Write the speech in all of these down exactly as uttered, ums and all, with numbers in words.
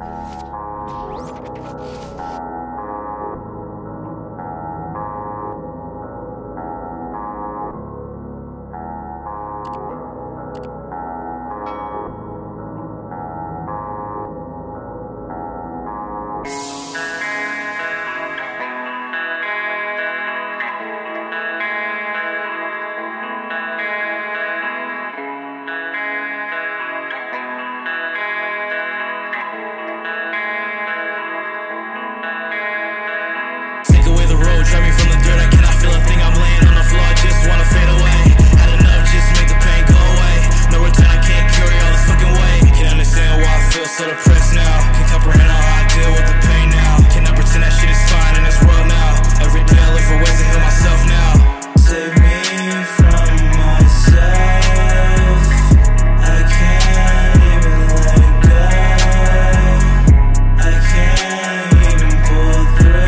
Drive me from the dirt, I cannot feel a thing. I'm laying on the floor, I just wanna fade away. Had enough, just make the pain go away. No return, I can't carry all this fucking weight. Can't understand why I feel so depressed now. Can't comprehend how I deal with the pain now. Cannot pretend that shit is fine in this world now. Every day I look for ways to heal myself now. Save me from myself. I can't even let go. I can't even pull through.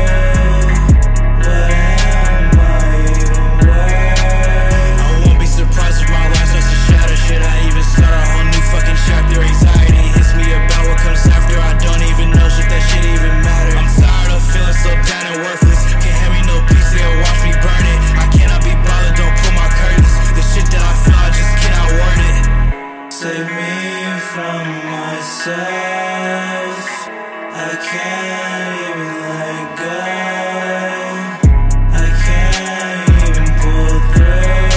Chapter anxiety hits me about what comes after. I don't even know shit that shit even matter. I'm tired of feeling so down and worthless. Can't hand me no peace, they'll watch me burn it. I cannot be bothered, don't pull my curtains. The shit that I feel, I just cannot word it. Save me from myself. I can't even let go. I can't even pull through.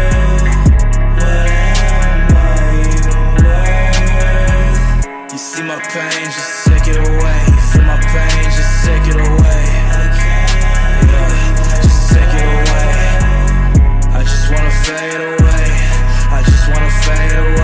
You see my pain, just take it away. You feel my pain, just take it away. I can't, yeah, just take it away. I just wanna fade away. I just wanna fade away.